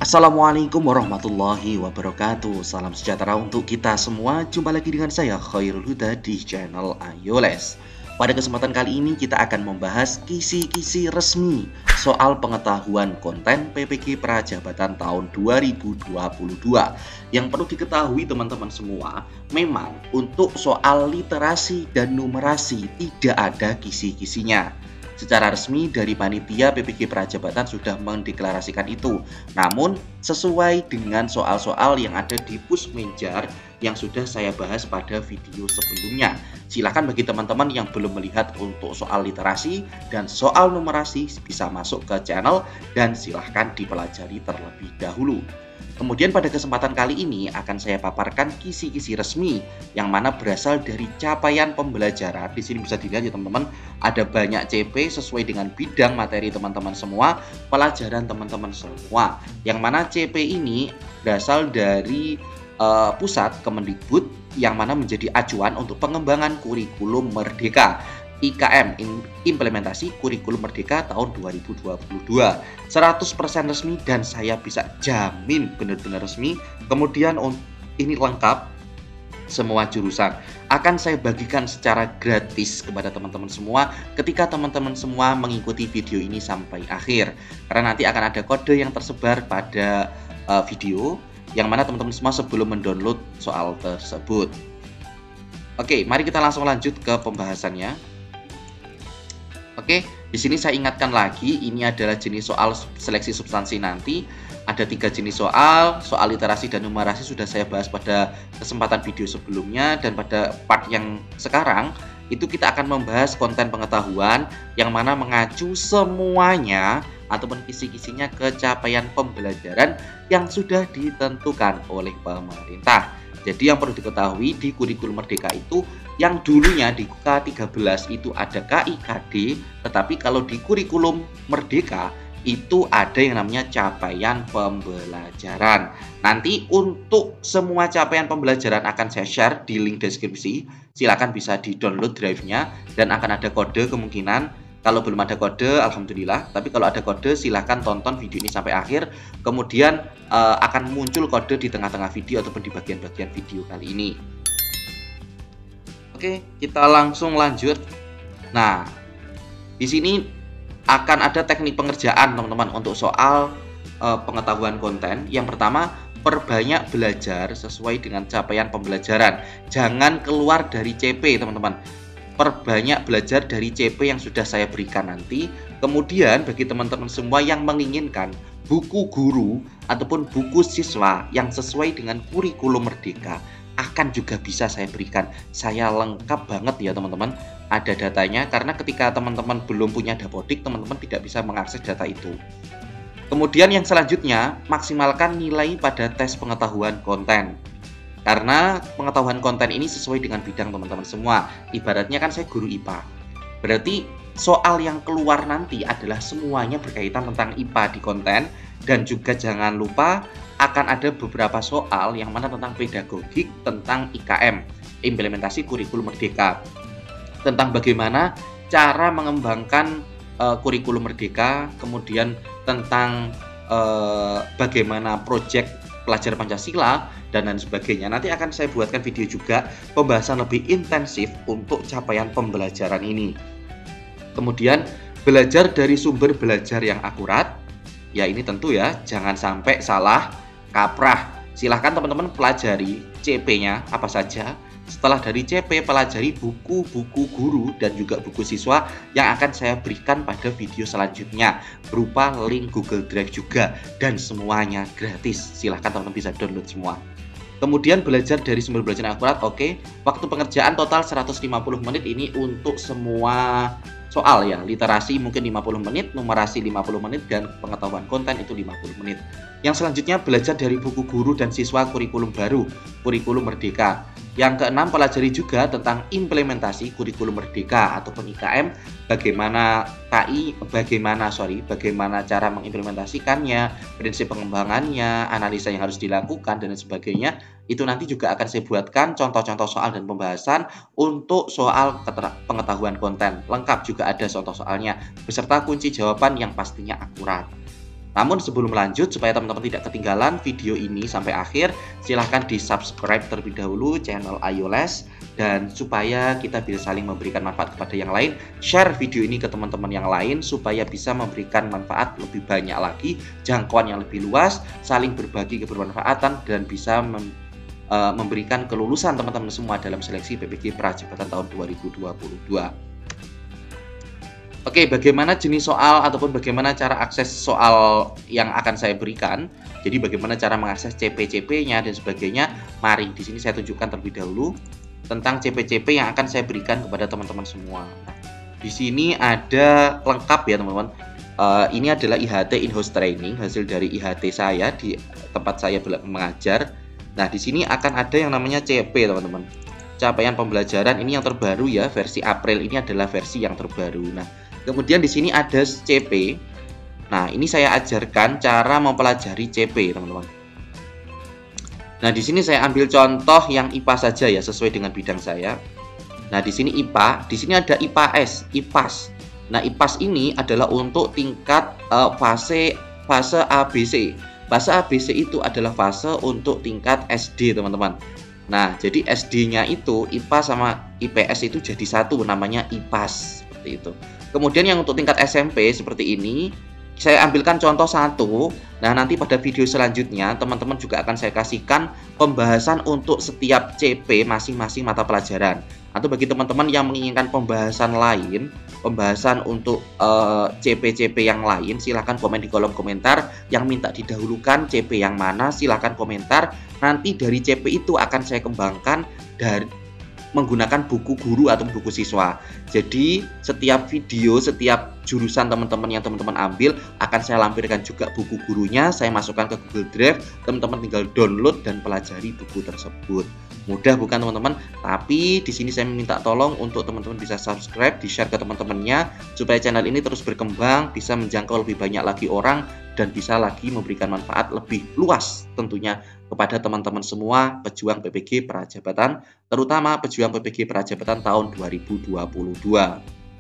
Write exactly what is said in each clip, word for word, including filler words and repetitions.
Assalamualaikum warahmatullahi wabarakatuh. Salam sejahtera untuk kita semua. Jumpa lagi dengan saya Khairul Huda di channel Ayo Les. Pada kesempatan kali ini kita akan membahas kisi-kisi resmi soal pengetahuan konten P P G Prajabatan tahun dua ribu dua puluh dua. Yang perlu diketahui teman-teman semua, memang untuk soal literasi dan numerasi tidak ada kisi-kisinya. Secara resmi dari panitia P P G Prajabatan sudah mendeklarasikan itu. Namun sesuai dengan soal-soal yang ada di Pusmenjar yang sudah saya bahas pada video sebelumnya. Silakan bagi teman-teman yang belum melihat untuk soal literasi dan soal numerasi bisa masuk ke channel dan silahkan dipelajari terlebih dahulu. Kemudian pada kesempatan kali ini akan saya paparkan kisi-kisi resmi yang mana berasal dari capaian pembelajaran. Di sini bisa dilihat ya teman-teman, ada banyak C P sesuai dengan bidang materi teman-teman semua, pelajaran teman-teman semua. Yang mana C P ini berasal dari uh, pusat Kemendikbud yang mana menjadi acuan untuk pengembangan kurikulum merdeka. I K M, Implementasi Kurikulum Merdeka tahun dua ribu dua puluh dua, seratus persen resmi dan saya bisa jamin benar-benar resmi. Kemudian ini lengkap semua jurusan akan saya bagikan secara gratis kepada teman-teman semua ketika teman-teman semua mengikuti video ini sampai akhir, karena nanti akan ada kode yang tersebar pada uh, video yang mana teman-teman semua sebelum mendownload soal tersebut. Oke, mari kita langsung lanjut ke pembahasannya. Oke, di sini saya ingatkan lagi, ini adalah jenis soal seleksi substansi nanti. Ada tiga jenis soal, soal literasi dan numerasi sudah saya bahas pada kesempatan video sebelumnya, dan pada part yang sekarang itu kita akan membahas konten pengetahuan yang mana mengacu semuanya ataupun kisi-kisinya ke capaian pembelajaran yang sudah ditentukan oleh pemerintah. Jadi yang perlu diketahui di kurikulum merdeka itu yang dulunya di K tiga belas itu ada K I K D, tetapi kalau di kurikulum merdeka itu ada yang namanya capaian pembelajaran. Nanti untuk semua capaian pembelajaran akan saya share di link deskripsi. Silakan bisa di-download drive-nya dan akan ada kode kemungkinan. Kalau belum ada kode, alhamdulillah. Tapi kalau ada kode, silahkan tonton video ini sampai akhir. Kemudian uh, akan muncul kode di tengah-tengah video ataupun di bagian-bagian video kali ini. Oke, kita langsung lanjut. Nah, di sini akan ada teknik pengerjaan teman-teman untuk soal uh, pengetahuan konten. Yang pertama, perbanyak belajar sesuai dengan capaian pembelajaran. Jangan keluar dari C P, teman-teman. Perbanyak belajar dari C P yang sudah saya berikan nanti. Kemudian bagi teman-teman semua yang menginginkan buku guru ataupun buku siswa yang sesuai dengan kurikulum merdeka akan juga bisa saya berikan. Saya lengkap banget ya teman-teman, ada datanya, karena ketika teman-teman belum punya Dapodik, teman-teman tidak bisa mengakses data itu. Kemudian yang selanjutnya, maksimalkan nilai pada tes pengetahuan konten. Karena pengetahuan konten ini sesuai dengan bidang teman-teman semua. Ibaratnya kan saya guru I P A. Berarti soal yang keluar nanti adalah semuanya berkaitan tentang I P A di konten. Dan juga jangan lupa akan ada beberapa soal yang mana tentang pedagogik, tentang I K M, Implementasi Kurikulum Merdeka. Tentang bagaimana cara mengembangkan uh, kurikulum merdeka, kemudian tentang uh, bagaimana proyek pelajar Pancasila, dan lain sebagainya. Nanti akan saya buatkan video juga pembahasan lebih intensif untuk capaian pembelajaran ini. Kemudian belajar dari sumber belajar yang akurat. Ya ini tentu ya, jangan sampai salah kaprah. Silahkan teman-teman pelajari C P-nya apa saja. Setelah dari C P, pelajari buku-buku guru dan juga buku siswa yang akan saya berikan pada video selanjutnya berupa link Google Drive juga, dan semuanya gratis. Silahkan teman-teman bisa download semua. Kemudian belajar dari sumber belajar yang akurat. Oke, waktu pengerjaan total seratus lima puluh menit ini untuk semua soal ya. Literasi mungkin lima puluh menit, numerasi lima puluh menit, dan pengetahuan konten itu lima puluh menit. Yang selanjutnya belajar dari buku guru dan siswa kurikulum baru, kurikulum merdeka. Yang keenam, pelajari juga tentang implementasi kurikulum merdeka ataupun I K M, bagaimana K I, bagaimana sorry, bagaimana cara mengimplementasikannya, prinsip pengembangannya, analisa yang harus dilakukan dan sebagainya. Itu nanti juga akan saya buatkan contoh-contoh soal dan pembahasan untuk soal pengetahuan konten. Lengkap juga ada contoh soalnya beserta kunci jawaban yang pastinya akurat. Namun sebelum lanjut, supaya teman-teman tidak ketinggalan video ini sampai akhir, silahkan di subscribe terlebih dahulu channel Ayo Les, dan supaya kita bisa saling memberikan manfaat kepada yang lain, share video ini ke teman-teman yang lain supaya bisa memberikan manfaat lebih banyak lagi, jangkauan yang lebih luas, saling berbagi kebermanfaatan, dan bisa mem uh, memberikan kelulusan teman-teman semua dalam seleksi P P G Prajabatan tahun dua ribu dua puluh dua. Oke, bagaimana jenis soal ataupun bagaimana cara akses soal yang akan saya berikan? Jadi bagaimana cara mengakses C P C P-nya dan sebagainya? Mari di sini saya tunjukkan terlebih dahulu tentang C P C P yang akan saya berikan kepada teman-teman semua. Nah, di sini ada lengkap ya teman-teman. Uh, ini adalah I H T in-house training, hasil dari I H T saya di tempat saya mengajar. Nah, di sini akan ada yang namanya C P teman-teman. Capaian pembelajaran ini yang terbaru ya, versi April ini adalah versi yang terbaru. Nah, kemudian di sini ada C P. Nah, ini saya ajarkan cara mempelajari C P, teman-teman. Nah, di sini saya ambil contoh yang I P A saja ya, sesuai dengan bidang saya. Nah, di sini I P A, di sini ada I P A S, I P A S. Nah, I P A S ini adalah untuk tingkat uh, fase fase A B C. Fase A B C itu adalah fase untuk tingkat S D, teman-teman. Nah, jadi S D-nya itu I P A sama I P S itu jadi satu, namanya I P A S, seperti itu. Kemudian yang untuk tingkat S M P seperti ini, saya ambilkan contoh satu. Nah, nanti pada video selanjutnya teman-teman juga akan saya kasihkan pembahasan untuk setiap C P masing-masing mata pelajaran. Atau bagi teman-teman yang menginginkan pembahasan lain, pembahasan untuk uh, C P-C P yang lain, silahkan komen di kolom komentar. Yang minta didahulukan C P yang mana, silahkan komentar. Nanti dari C P itu akan saya kembangkan dari menggunakan buku guru atau buku siswa. Jadi setiap video, setiap jurusan teman-teman yang teman-teman ambil akan saya lampirkan juga buku gurunya, saya masukkan ke Google Drive, teman-teman tinggal download dan pelajari buku tersebut. Mudah bukan teman-teman? Tapi di sini saya meminta tolong untuk teman-teman bisa subscribe, di-share ke teman-temannya supaya channel ini terus berkembang, bisa menjangkau lebih banyak lagi orang dan bisa lagi memberikan manfaat lebih luas tentunya kepada teman-teman semua pejuang P P G Prajabatan, terutama pejuang P P G Prajabatan tahun dua ribu dua puluh dua.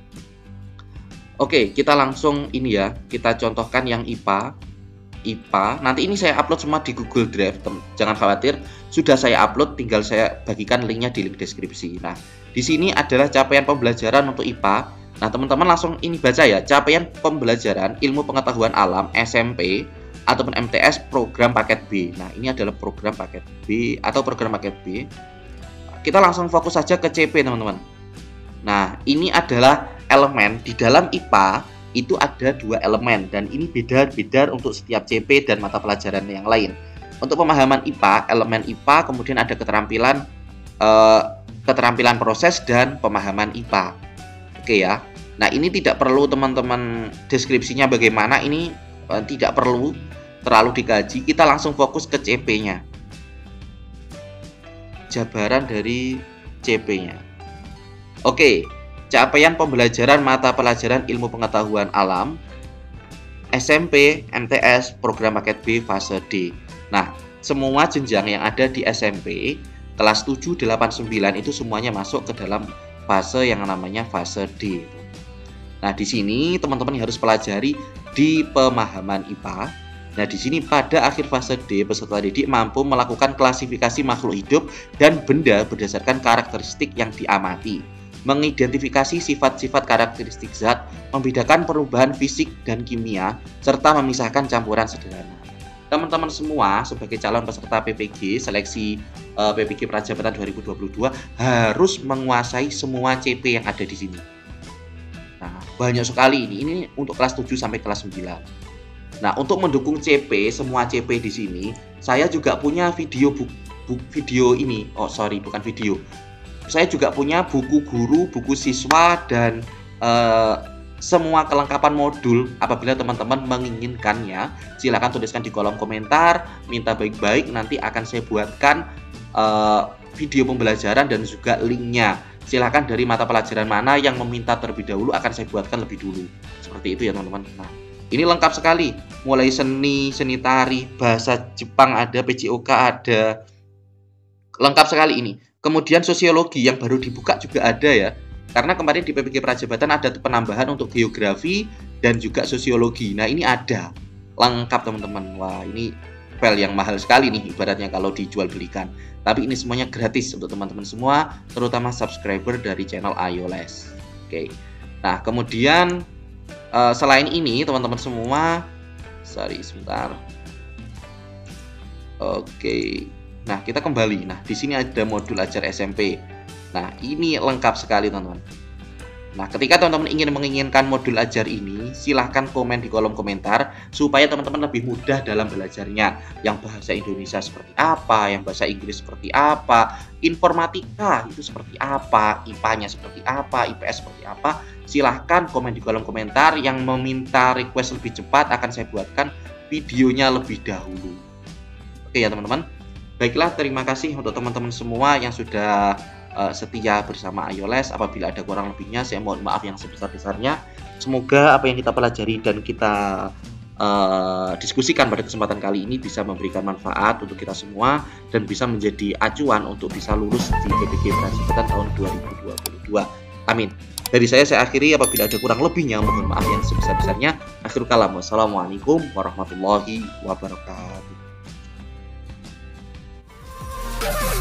Oke, kita langsung ini ya, kita contohkan yang I P A. I P A, nanti ini saya upload semua di Google Drive, jangan khawatir, sudah saya upload, tinggal saya bagikan linknya di link deskripsi. Nah, di sini adalah capaian pembelajaran untuk I P A. Nah, teman-teman langsung ini baca ya, capaian pembelajaran ilmu pengetahuan alam S M P ataupun M T S program paket B. Nah, ini adalah program paket B atau program paket B. Kita langsung fokus saja ke C P, teman-teman. Nah, ini adalah elemen di dalam I P A itu ada dua elemen dan ini beda-beda untuk setiap C P dan mata pelajaran yang lain. Untuk pemahaman I P A, elemen I P A kemudian ada keterampilan eh, keterampilan proses dan pemahaman I P A. Oke ya. Nah, ini tidak perlu teman-teman deskripsinya bagaimana, ini eh, tidak perlu terlalu dikaji, kita langsung fokus ke C P-nya. Jabaran dari C P-nya. Oke, capaian pembelajaran mata pelajaran ilmu pengetahuan alam S M P, M T S, program paket B fase D. Nah, semua jenjang yang ada di S M P kelas tujuh, delapan, sembilan itu semuanya masuk ke dalam fase yang namanya fase D. Nah, di sini teman-teman harus pelajari di pemahaman I P A. Nah, di sini pada akhir fase D, peserta didik mampu melakukan klasifikasi makhluk hidup dan benda berdasarkan karakteristik yang diamati, mengidentifikasi sifat-sifat karakteristik zat, membedakan perubahan fisik dan kimia, serta memisahkan campuran sederhana. Teman-teman semua sebagai calon peserta P P G, seleksi uh, P P G Prajabatan dua ribu dua puluh dua harus menguasai semua C P yang ada di sini. Nah, banyak sekali ini, ini untuk kelas tujuh sampai kelas sembilan. Nah, untuk mendukung C P, semua C P di sini, saya juga punya video bu, bu, video ini. Oh, sorry, bukan video. Saya juga punya buku guru, buku siswa, dan uh, semua kelengkapan modul. Apabila teman-teman menginginkannya, silakan tuliskan di kolom komentar, minta baik-baik, nanti akan saya buatkan uh, video pembelajaran dan juga linknya. Silakan dari mata pelajaran mana yang meminta terlebih dahulu, akan saya buatkan lebih dulu. Seperti itu ya teman-teman. Nah, ini lengkap sekali, mulai seni, seni tari, bahasa Jepang ada, P J O K ada, lengkap sekali ini. Kemudian sosiologi yang baru dibuka juga ada ya, karena kemarin di P P G Prajabatan ada penambahan untuk geografi dan juga sosiologi. Nah, ini ada. lengkap teman-teman. Wah, ini file yang mahal sekali nih ibaratnya kalau dijual belikan. Tapi ini semuanya gratis untuk teman-teman semua, terutama subscriber dari channel Ayo Les. Oke. Nah, kemudian uh, selain ini teman-teman semua, sorry sebentar. Oke. Nah, kita kembali. Nah, di sini ada modul ajar S M P. Nah, ini lengkap sekali teman-teman. Nah, ketika teman-teman ingin menginginkan modul ajar ini, silahkan komen di kolom komentar supaya teman-teman lebih mudah dalam belajarnya. Yang bahasa Indonesia seperti apa, yang bahasa Inggris seperti apa, informatika itu seperti apa, I P A-nya seperti apa, I P S seperti apa. Silahkan komen di kolom komentar. Yang meminta request lebih cepat akan saya buatkan videonya lebih dahulu. Oke ya teman-teman. Baiklah, terima kasih untuk teman-teman semua yang sudah Uh, setia bersama Ayo Les. Apabila ada kurang lebihnya, saya mohon maaf yang sebesar-besarnya. Semoga apa yang kita pelajari dan kita uh, diskusikan pada kesempatan kali ini bisa memberikan manfaat untuk kita semua dan bisa menjadi acuan untuk bisa lulus di P P G Peransintan tahun dua ribu dua puluh dua. Amin. Dari saya, saya akhiri. Apabila ada kurang lebihnya, mohon maaf yang sebesar-besarnya. Akhirul kalam. Wassalamualaikum warahmatullahi wabarakatuh.